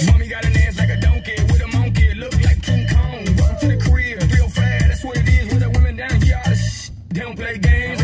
Mommy got an ass like a donkey with a monkey, look like King Kong. Welcome to the crib, real fast, that's what it is with the women down here. All the they don't play games.